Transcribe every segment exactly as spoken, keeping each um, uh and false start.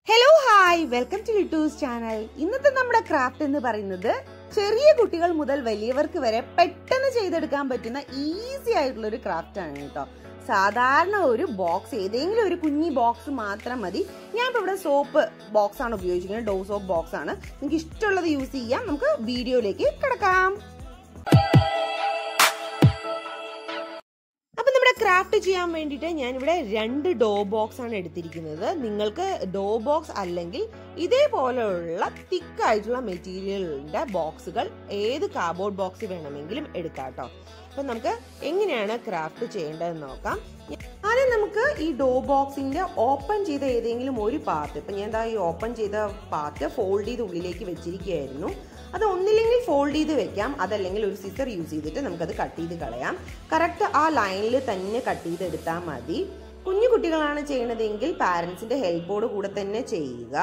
Hello, hi, welcome to luttuz channel. ഇന്നത്തെ നമ്മുടെ craft എന്ന് പറയുന്നത് ചെറിയ കുട്ടികൾ മുതൽ വലിയവർക്ക് വരെ പെട്ടെന്ന് ചെയ്തെടുക്കാൻ പറ്റുന്ന ഈസി ആയിട്ടുള്ള ഒരു ക്രാഫ്റ്റ് ആണ് കേട്ടോ. സാധാരണ ഒരു ബോക്സ് ഏതെങ്കിലും ഒരു കുഞ്ഞി ബോക്സ് മാത്രം മതി. ഞാൻ ഇപ്പോൾ ഇവിടെ സോപ്പ് ബോക്സ് ആണ് ഉപയോഗിച്ചിരിക്കുന്നത്, ഡോ സോപ്പ് ബോക്സ് ആണ്. നിങ്ങൾക്ക് ഇഷ്ടമുള്ളത് യൂസ് ചെയ്യാം. നമുക്ക് വീഡിയോയിലേക്ക് കിടക്കാം. ക്രാഫ്റ്റ് ചെയ്യാൻ വേണ്ടിയിട്ട് ഞാനിവിടെ രണ്ട് ഡോ ബോക്സ് ആണ് എടുത്തിരിക്കുന്നത്. നിങ്ങൾക്ക് ഡോ ബോക്സ് അല്ലെങ്കിൽ ഇതേപോലെയുള്ള തിക്കായിട്ടുള്ള മെറ്റീരിയലിന്റെ ബോക്സുകൾ ഏത് കാർബോർഡ് ബോക്സ് വേണമെങ്കിലും എടുക്കാം കേട്ടോ. അപ്പൊ നമുക്ക് എങ്ങനെയാണ് ക്രാഫ്റ്റ് ചെയ്യേണ്ടതെന്ന് നോക്കാം. ആദ്യം നമുക്ക് ഈ ഡോ ബോക്സിന്റെ ഓപ്പൺ ചെയ്ത ഏതെങ്കിലും ഒരു പാർട്ട്, ഇപ്പൊ ഞാൻ എന്താ ഈ ഓപ്പൺ ചെയ്ത പാർട്ട് ഫോൾഡ് ചെയ്ത് ഉള്ളിലേക്ക് വെച്ചിരിക്കുകയായിരുന്നു. അത് ഒന്നില്ലെങ്കിൽ ഫോൾഡ് ചെയ്ത് വെക്കാം, അതല്ലെങ്കിൽ ഒരു സിസർ യൂസ് ചെയ്തിട്ട് നമുക്കത് കട്ട് ചെയ്ത് കളയാം. കറക്റ്റ് ആ ലൈനിൽ തന്നെ കട്ട് ചെയ്തെടുത്താൽ മതി. കുഞ്ഞു കുട്ടികളാണ് ചെയ്യണതെങ്കിൽ പാരൻസിന്റെ ഹെൽപ്പോട് കൂടെ തന്നെ ചെയ്യുക.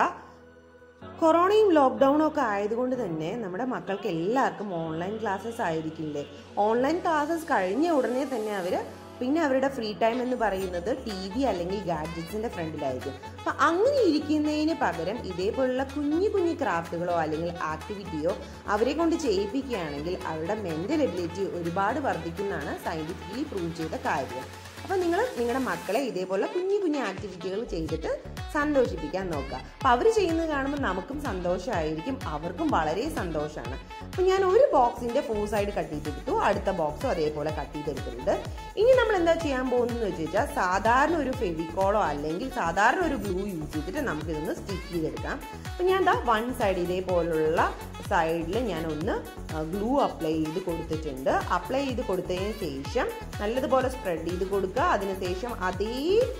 കൊറോണയും ലോക്ക്ഡൌണും ഒക്കെ ആയതുകൊണ്ട് തന്നെ നമ്മുടെ മക്കൾക്ക് എല്ലാവർക്കും ഓൺലൈൻ ക്ലാസ്സസ് ആയിരിക്കില്ലേ. ഓൺലൈൻ ക്ലാസ്സസ് കഴിഞ്ഞ ഉടനെ തന്നെ അവർ പിന്നെ അവരുടെ ഫ്രീ ടൈം എന്ന് പറയുന്നത് ടി വി അല്ലെങ്കിൽ ഗാഡ്ജറ്റ്സിന്റെ ഫ്രണ്ടിലായിരിക്കും. അപ്പം അങ്ങനെ ഇരിക്കുന്നതിന് പകരം ഇതേപോലുള്ള കുഞ്ഞു കുഞ്ഞു ക്രാഫ്റ്റുകളോ അല്ലെങ്കിൽ ആക്ടിവിറ്റിയോ അവരെ കൊണ്ട് ചെയ്യിപ്പിക്കുകയാണെങ്കിൽ അവരുടെ മെന്റൽ എബിലിറ്റി ഒരുപാട് വർദ്ധിക്കുന്നതാണ് സയന്റിഫിക്കലി പ്രൂവ് ചെയ്ത കാര്യം. അപ്പം നിങ്ങൾ നിങ്ങളുടെ മക്കളെ ഇതേപോലെ കുഞ്ഞു കുഞ്ഞു ആക്ടിവിറ്റികൾ ചെയ്തിട്ട് സന്തോഷിപ്പിക്കാൻ നോക്കുക. അപ്പം അവർ ചെയ്യുന്നത് കാണുമ്പോൾ നമുക്കും സന്തോഷമായിരിക്കും, അവർക്കും വളരെ സന്തോഷമാണ്. അപ്പം ഞാൻ ഒരു ബോക്സിന്റെ ഫോർ സൈഡ് കട്ട് ചെയ്തെടുത്തു, അടുത്ത ബോക്സും അതേപോലെ കട്ട് ചെയ്തെടുത്തിട്ടുണ്ട്. ഇനി നമ്മൾ എന്താ ചെയ്യാൻ പോകുന്നതെന്ന് വെച്ച് കഴിഞ്ഞാൽ സാധാരണ ഒരു ഫെവിക്കോളോ അല്ലെങ്കിൽ സാധാരണ ഒരു ഗ്ലൂ യൂസ് ചെയ്തിട്ട് നമുക്കിതൊന്ന് സ്റ്റിക്ക് ചെയ്തെടുക്കാം. അപ്പം ഞാൻ എന്താ വൺ സൈഡ് ഇതേപോലുള്ള സൈഡിൽ ഞാൻ ഒന്ന് ഗ്ലൂ അപ്ലൈ ചെയ്ത് കൊടുത്തിട്ടുണ്ട്. അപ്ലൈ ചെയ്ത് കൊടുത്തതിന് ശേഷം നല്ലതുപോലെ സ്പ്രെഡ് ചെയ്ത് കൊടുക്കുക. അതിനുശേഷം അതേ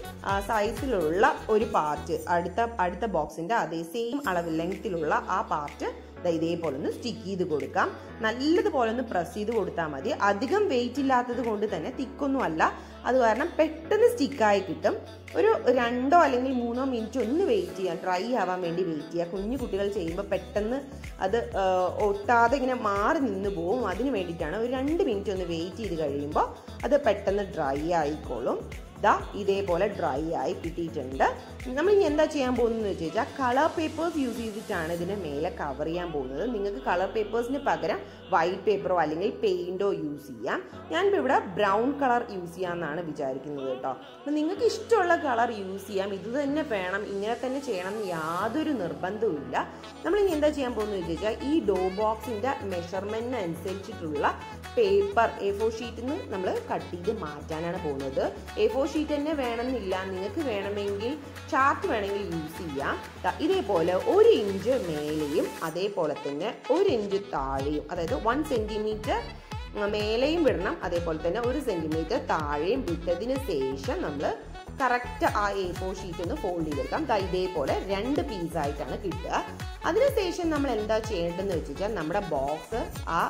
സൈസിലുള്ള ഒരു പാർട്ട് അടുത്ത അടുത്ത ബോക്സിന്റെ അതേ സെയിം അളവ് ലെങ്ത്തിലുള്ള ആ പാർട്ട് ഇതേപോലെ ഒന്ന് സ്റ്റിക്ക് ചെയ്ത് കൊടുക്കാം. നല്ലതുപോലെ ഒന്ന് പ്രസ് ചെയ്ത് കൊടുത്താൽ മതി. അധികം വെയിറ്റ് ഇല്ലാത്തത് കൊണ്ട് തന്നെ തിക്കൊന്നും അല്ല, അത് കാരണം പെട്ടെന്ന് സ്റ്റിക്കായി കിട്ടും. ഒരു രണ്ടോ അല്ലെങ്കിൽ മൂന്നോ മിനിറ്റ് ഒന്ന് വെയിറ്റ് ചെയ്യാം, ഡ്രൈ ആവാൻ വേണ്ടി വെയിറ്റ് ചെയ്യുക. കുഞ്ഞു കുട്ടികൾ ചെയ്യുമ്പോൾ പെട്ടെന്ന് അത് ഒട്ടാതെ ഇങ്ങനെ മാറി നിന്ന് പോവും. അതിന് വേണ്ടിയിട്ടാണ് ഒരു രണ്ട് മിനിറ്റ് ഒന്ന് വെയിറ്റ് ചെയ്ത് കഴിയുമ്പോൾ അത് പെട്ടെന്ന് ഡ്രൈ ആയിക്കോളും. ഇതാ ഇതേപോലെ ഡ്രൈ ആയി കിട്ടിയിട്ടുണ്ട്. നമ്മൾ ഇനി എന്താ ചെയ്യാൻ പോകുന്നത് വെച്ച് കഴിഞ്ഞാൽ കളർ പേപ്പേഴ്സ് യൂസ് ചെയ്തിട്ടാണ് ഇതിന് മേലെ കവർ ചെയ്യാൻ പോകുന്നത്. നിങ്ങൾക്ക് കളർ പേപ്പേഴ്സിന് പകരം വൈറ്റ് പേപ്പറോ അല്ലെങ്കിൽ പെയിന്റോ യൂസ് ചെയ്യാം. ഞാനിപ്പോൾ ഇവിടെ ബ്രൗൺ കളർ യൂസ് ചെയ്യാമെന്നാണ് വിചാരിക്കുന്നത് കേട്ടോ. അപ്പം നിങ്ങൾക്ക് ഇഷ്ടമുള്ള കളർ യൂസ് ചെയ്യാം. ഇത് തന്നെ വേണം, ഇങ്ങനെ തന്നെ ചെയ്യണം എന്ന് യാതൊരു നിർബന്ധവും ഇല്ല. നമ്മളിനി എന്താ ചെയ്യാൻ പോകുന്നത് വെച്ച് കഴിഞ്ഞാൽ ഈ ഡോ ബോക്സിന്റെ മെഷർമെന്റിന് അനുസരിച്ചിട്ടുള്ള പേപ്പർ എ ഫോർ ഷീറ്റിൽ നിന്ന് നമ്മൾ കട്ട് ചെയ്ത് മാറ്റാനാണ് പോകുന്നത്. എ ഫോർ ഷീറ്റ് തന്നെ വേണമെന്നില്ല, നിങ്ങൾക്ക് വേണമെങ്കിൽ ചാർട്ട് വേണമെങ്കിൽ യൂസ് ചെയ്യാം. ഇതേപോലെ ഒരു ഇഞ്ച് മേലെയും അതേപോലെ തന്നെ ഒരു ഇഞ്ച് താഴെയും, അതായത് വൺ സെന്റിമീറ്റർ മേലെയും വിടണം, അതേപോലെ തന്നെ ഒരു സെന്റിമീറ്റർ താഴെയും വിട്ടതിന് ശേഷം നമ്മൾ കറക്റ്റ് ആ എ ഫോർ ഷീറ്റ് ഒന്ന് ഫോൾഡ് ചെയ്തെടുക്കാം. ഇതേപോലെ രണ്ട് പീസായിട്ടാണ് കിട്ടുക. അതിനുശേഷം നമ്മൾ എന്താ ചെയ്യേണ്ടതെന്ന് വെച്ച് കഴിഞ്ഞാൽ നമ്മുടെ ബോക്സ് ആ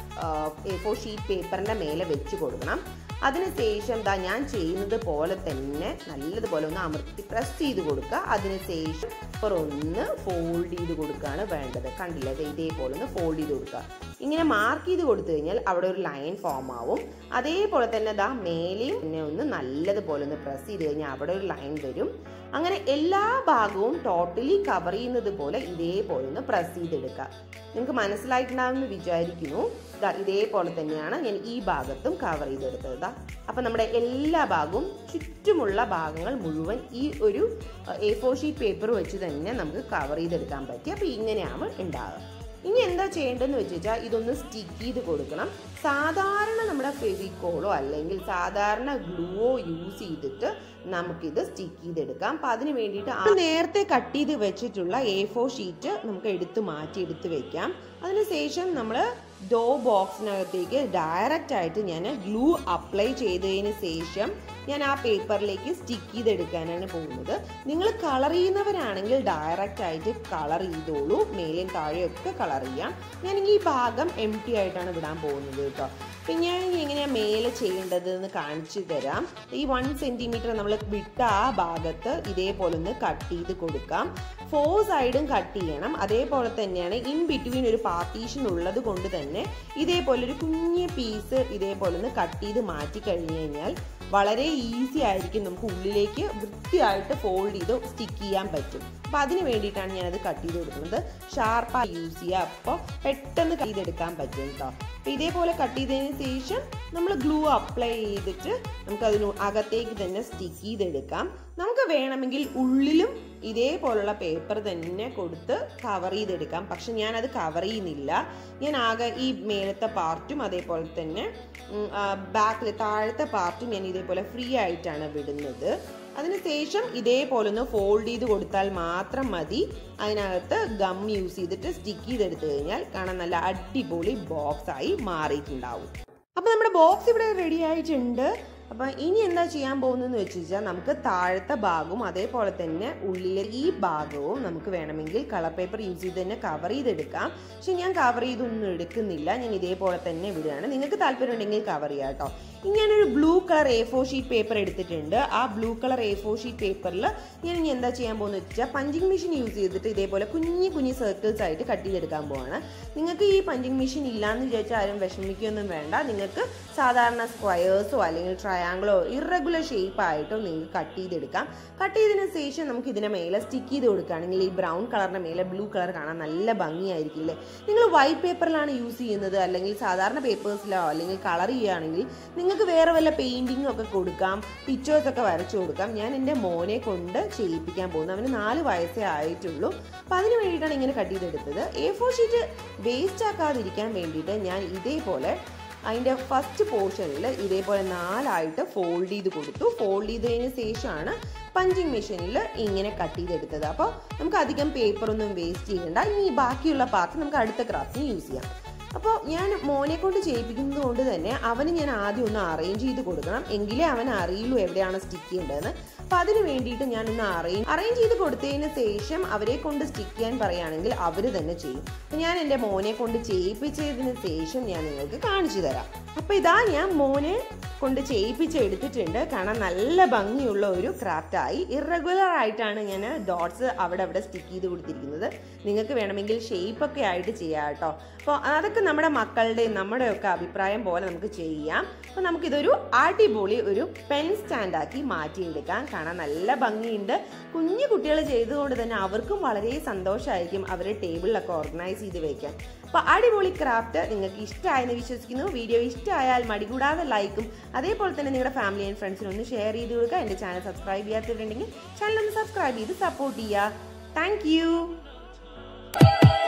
എ ഫോർ ഷീറ്റ് പേപ്പറിന്റെ മേലെ വെച്ച് കൊടുക്കണം. അതിനുശേഷം എന്താ ഞാൻ ചെയ്യുന്നത് പോലെ തന്നെ നല്ലതുപോലെ ഒന്ന് അമർത്തി പ്രസ് ചെയ്ത് കൊടുക്കുക. അതിനുശേഷം ഇപ്പോൾ ഒന്ന് ഫോൾഡ് ചെയ്ത് കൊടുക്കുകയാണ് വേണ്ടത്. കണ്ടില്ലേ, ഇതേപോലെ ഒന്ന് ഫോൾഡ് ചെയ്ത് കൊടുക്കുക. ഇങ്ങനെ മാർക്ക് ചെയ്ത് കൊടുത്തു കഴിഞ്ഞാൽ അവിടെ ഒരു ലൈൻ ഫോം ആവും. അതേപോലെ തന്നെ ദാ മേലെയും പിന്നെ ഒന്ന് നല്ലതുപോലെ ഒന്ന് പ്രസ് ചെയ്ത് കഴിഞ്ഞാൽ അവിടെ ഒരു ലൈൻ വരും. അങ്ങനെ എല്ലാ ഭാഗവും ടോട്ടലി കവർ ചെയ്യുന്നത് പോലെ ഇതേപോലെ ഒന്ന് പ്രസ് ചെയ്തെടുക്കുക. നിങ്ങൾക്ക് മനസ്സിലായിട്ടുണ്ടാവുമെന്ന് വിചാരിക്കുന്നു. ഇതേപോലെ തന്നെയാണ് ഞാൻ ഈ ഭാഗത്തും കവർ ചെയ്തെടുത്തത്. അപ്പൊ നമ്മുടെ എല്ലാ ഭാഗവും ചുറ്റുമുള്ള ഭാഗങ്ങൾ മുഴുവൻ ഈ ഒരു എ ഫോർ ഷീറ്റ് പേപ്പർ വെച്ച് തന്നെ നമുക്ക് കവർ ചെയ്തെടുക്കാൻ പറ്റി. അപ്പൊ ഇങ്ങനെയാണ് ഉണ്ടാവുക. ഇനി എന്താ ചെയ്യേണ്ടതെന്ന് വെച്ച് കഴിഞ്ഞാൽ ഇതൊന്ന് സ്റ്റിക്ക് ചെയ്ത് കൊടുക്കണം. സാധാരണ നമ്മുടെ ഫെവിക്കോളോ അല്ലെങ്കിൽ സാധാരണ ഗ്ലൂവോ യൂസ് ചെയ്തിട്ട് നമുക്കിത് സ്റ്റിക്ക് ചെയ്തെടുക്കാം. അപ്പം അതിന് വേണ്ടിയിട്ട് നേരത്തെ കട്ട് ചെയ്ത് വെച്ചിട്ടുള്ള എ ഫോർ ഷീറ്റ് നമുക്ക് എടുത്ത് മാറ്റി എടുത്ത് വെക്കാം. അതിനുശേഷം നമ്മൾ ഡോ ബോക്സിനകത്തേക്ക് ഡയറക്റ്റ് ആയിട്ട് ഞാൻ ഗ്ലൂ അപ്ലൈ ചെയ്തതിന് ശേഷം ഞാൻ ആ പേപ്പറിലേക്ക് സ്റ്റിക്ക് ചെയ്തെടുക്കാനാണ് പോകുന്നത്. നിങ്ങൾ കളർ ചെയ്യുന്നവരാണെങ്കിൽ ഡയറക്റ്റ് ആയിട്ട് കളർ ചെയ്തോളൂ, മേലെയും താഴെയൊക്കെ കളർ ചെയ്യാം. ഞാൻ ഈ ഭാഗം എം ടി ആയിട്ടാണ് വിടാൻ പോകുന്നത് കേട്ടോ. പിന്നെ ഞാൻ എങ്ങനെയാണ് മേലെ ചെയ്യേണ്ടത് എന്ന് കാണിച്ചു തരാം. ഈ വൺ സെന്റിമീറ്റർ നമ്മൾ വിട്ട ആ ഭാഗത്ത് ഇതേപോലെ ഒന്ന് കട്ട് ചെയ്ത് കൊടുക്കാം. ഫോർ സൈഡും കട്ട് ചെയ്യണം. അതേപോലെ തന്നെയാണ് ഇൻ ബിറ്റ്വീൻ ഒരു പാർട്ടീഷൻ ഉള്ളത് കൊണ്ട് തന്നെ ഇതേപോലെ ഒരു കുഞ്ഞ് പീസ് ഇതേപോലെ ഒന്ന് കട്ട് ചെയ്ത് മാറ്റി കഴിഞ്ഞു കഴിഞ്ഞാൽ വളരെ ഈസി ആയിരിക്കും നമുക്ക് ഉള്ളിലേക്ക് വൃത്തിയായിട്ട് ഫോൾഡ് ചെയ്ത് സ്റ്റിക്ക് ചെയ്യാൻ പറ്റും. അപ്പം അതിന് വേണ്ടിയിട്ടാണ് ഞാനത് കട്ട് ചെയ്ത് കൊടുക്കുന്നത്. ഷാർപ്പായി യൂസ് ചെയ്യുക, അപ്പോൾ പെട്ടെന്ന് കട്ട് ചെയ്തെടുക്കാൻ പറ്റും കേട്ടോ. അപ്പോൾ ഇതേപോലെ കട്ട് ചെയ്തതിന് ശേഷം നമ്മൾ ഗ്ലൂ അപ്ലൈ ചെയ്തിട്ട് നമുക്കതിന് അകത്തേക്ക് തന്നെ സ്റ്റിക്ക് ചെയ്തെടുക്കാം. നമുക്ക് വേണമെങ്കിൽ ഉള്ളിലും ഇതേപോലുള്ള പേപ്പർ തന്നെ കൊടുത്ത് കവർ ചെയ്തെടുക്കാം. പക്ഷെ ഞാനത് കവർ ചെയ്യുന്നില്ല. ഞാൻ ആകെ ഈ മേലത്തെ പാർട്ടും അതേപോലെ തന്നെ ബാക്കിൽ താഴത്തെ പാർട്ടും ഞാൻ ഇതേപോലെ ഫ്രീ ആയിട്ടാണ് വിടുന്നത്. അതിനുശേഷം ഇതേപോലെ ഒന്ന് ഫോൾഡ് ചെയ്ത് കൊടുത്താൽ മാത്രം മതി. അതിനകത്ത് ഗം യൂസ് ചെയ്തിട്ട് സ്റ്റിക്ക് ചെയ്തെടുത്തു കഴിഞ്ഞാൽ കാണാൻ നല്ല അടിപൊളി ബോക്സ് ആയി മാറിയിട്ടുണ്ടാവും. അപ്പോൾ നമ്മുടെ ബോക്സ് ഇവിടെ റെഡി ആയിട്ടുണ്ട്. അപ്പം ഇനി എന്താ ചെയ്യാൻ പോകുന്നതെന്ന് വെച്ച് കഴിഞ്ഞാൽ നമുക്ക് താഴത്തെ ഭാഗവും അതേപോലെ തന്നെ ഉള്ളിലെ ഈ ഭാഗവും നമുക്ക് വേണമെങ്കിൽ കളർ പേപ്പർ യൂസ് ചെയ്ത് തന്നെ കവർ ചെയ്തെടുക്കാം. പക്ഷെ ഞാൻ കവർ ചെയ്തൊന്നും എടുക്കുന്നില്ല, ഞാൻ ഇതേപോലെ തന്നെ വിടുകയാണ്. നിങ്ങൾക്ക് താല്പര്യം ഉണ്ടെങ്കിൽ കവർ ചെയ്യാം കേട്ടോ. ഇനി ഞാനൊരു blue colour A four sheet paper എടുത്തിട്ടുണ്ട്. ആ blue colour A four sheet പേപ്പറിൽ ഞാൻ ഇനി എന്താ ചെയ്യാൻ പോകുന്നത് വെച്ചാൽ പഞ്ചിങ് മെഷീൻ യൂസ് ചെയ്തിട്ട് ഇതേപോലെ കുഞ്ഞു കുഞ്ഞു സർക്കിൾസ് ആയിട്ട് കട്ട് ചെയ്തെടുക്കാൻ പോവാണ്. നിങ്ങൾക്ക് ഈ പഞ്ചിങ് മെഷീൻ ഇല്ലാന്ന് വിചാരിച്ചാൽ ആരും വിഷമിക്കുകയൊന്നും വേണ്ട. നിങ്ങൾക്ക് സാധാരണ സ്ക്വയേഴ്സോ അല്ലെങ്കിൽ ട്രയാങ്കിളോ ഇറഗുലർ ഷേപ്പ് ആയിട്ടോ നിങ്ങൾക്ക് കട്ട് ചെയ്തെടുക്കാം. കട്ട് ചെയ്തതിന് ശേഷം നമുക്ക് ഇതിനെ മേലെ സ്റ്റിക്ക് ചെയ്ത് കൊടുക്കുകയാണെങ്കിൽ ഈ ബ്രൗൺ കളറിന്റെ മേലെ ബ്ലൂ കളർ കാണാൻ നല്ല ഭംഗിയായിരിക്കില്ലേ. നിങ്ങൾ വൈറ്റ് പേപ്പറിലാണ് യൂസ് ചെയ്യുന്നത് അല്ലെങ്കിൽ സാധാരണ പേപ്പേഴ്സിലോ അല്ലെങ്കിൽ കളർ ചെയ്യുകയാണെങ്കിൽ നിങ്ങൾക്ക് വേറെ വല്ല പെയിന്റിങ്ങും ഒക്കെ കൊടുക്കാം, പിക്ചേഴ്സ് ഒക്കെ വരച്ചു കൊടുക്കാം. ഞാൻ എൻ്റെ മോനെ കൊണ്ട് ചെയ്യിപ്പിക്കാൻ പോകുന്നു. അവന് നാല് വയസ്സേ ആയിട്ടുള്ളൂ. അപ്പം അതിന് വേണ്ടിയിട്ടാണ് ഇങ്ങനെ കട്ട് ചെയ്തെടുത്തത്. എ ഫോർ ഷീറ്റ് വേസ്റ്റ് ആക്കാതിരിക്കാൻ വേണ്ടിയിട്ട് ഞാൻ ഇതേപോലെ അതിൻ്റെ ഫസ്റ്റ് പോർഷനിൽ ഇതേപോലെ നാലായിട്ട് ഫോൾഡ് ചെയ്ത് കൊടുത്തു. ഫോൾഡ് ചെയ്തതിന് ശേഷമാണ് പഞ്ചിങ് മെഷീനിൽ ഇങ്ങനെ കട്ട് ചെയ്തെടുത്തത്. അപ്പോൾ നമുക്ക് അധികം പേപ്പറൊന്നും വേസ്റ്റ് ചെയ്യണ്ട. ഇനി ബാക്കിയുള്ള പാർട്ട് നമുക്ക് അടുത്ത ക്രാഫ്റ്റിന് യൂസ് ചെയ്യാം. അപ്പോൾ ഞാൻ മോനെ കൊണ്ട് ചെയ്യിപ്പിക്കുന്നത് കൊണ്ട് തന്നെ അവന് ഞാൻ ആദ്യം ഒന്ന് അറേഞ്ച് ചെയ്ത് കൊടുക്കണം, എങ്കിലേ അവൻ അറിയുള്ളൂ എവിടെയാണ് സ്റ്റിക്ക് ചെയ്യേണ്ടതെന്ന്. അപ്പം അതിന് വേണ്ടിയിട്ട് ഞാനൊന്ന് അറേഞ്ച് അറേഞ്ച് ചെയ്ത് കൊടുത്തതിന് ശേഷം അവരെ കൊണ്ട് സ്റ്റിക്ക് ചെയ്യാൻ പറയുകയാണെങ്കിൽ അവർ തന്നെ ചെയ്യും. അപ്പം ഞാൻ എൻ്റെ മോനെ കൊണ്ട് ചെയ്യിപ്പിച്ചതിന് ശേഷം ഞാൻ നിങ്ങൾക്ക് കാണിച്ചു തരാം. അപ്പം ഇതാ ഞാൻ മോനെ കൊണ്ട് ചെയ്യിപ്പിച്ചെടുത്തിട്ടുണ്ട്. കാണാൻ നല്ല ഭംഗിയുള്ള ഒരു ക്രാഫ്റ്റായി. ഇറഗുലർ ആയിട്ടാണ് ഞാൻ ഡോട്ട്സ് അവിടെ അവിടെ സ്റ്റിക്ക് ചെയ്ത് കൊടുത്തിരിക്കുന്നത്. നിങ്ങൾക്ക് വേണമെങ്കിൽ ഷേപ്പൊക്കെ ആയിട്ട് ചെയ്യാം കേട്ടോ. അപ്പോൾ അതൊക്കെ നമ്മുടെ മക്കളുടെയും നമ്മുടെയൊക്കെ അഭിപ്രായം പോലെ നമുക്ക് ചെയ്യാം. അപ്പോൾ നമുക്കിതൊരു അടിപൊളി ഒരു പെൻ സ്റ്റാൻഡാക്കി മാറ്റിയെടുക്കാം. കാണാൻ നല്ല ഭംഗിയുണ്ട്. കുഞ്ഞു കുട്ടികൾ ചെയ്തുകൊണ്ട് തന്നെ അവർക്കും വളരെ സന്തോഷമായിരിക്കും അവരുടെ ടേബിളിലൊക്കെ ഓർഗനൈസ് ചെയ്ത് വെക്കാൻ. അപ്പോൾ അടിപൊളി ക്രാഫ്റ്റ് നിങ്ങൾക്ക് ഇഷ്ടമായെന്ന് വിശ്വസിക്കുന്നു. വീഡിയോ ഇഷ്ടമായാൽ മടികൂടാതെ ലൈക്കും അതേപോലെ തന്നെ നിങ്ങളുടെ ഫാമിലി ആൻഡ് ഫ്രണ്ട്സിനും ഒന്ന് ഷെയർ ചെയ്ത് കൊടുക്കുക. എൻ്റെ ചാനൽ സബ്സ്ക്രൈബ് ചെയ്യാത്തവരുണ്ടെങ്കിൽ ചാനൽ ഒന്ന് സബ്സ്ക്രൈബ് ചെയ്ത് സപ്പോർട്ട് ചെയ്യുക. Thank U.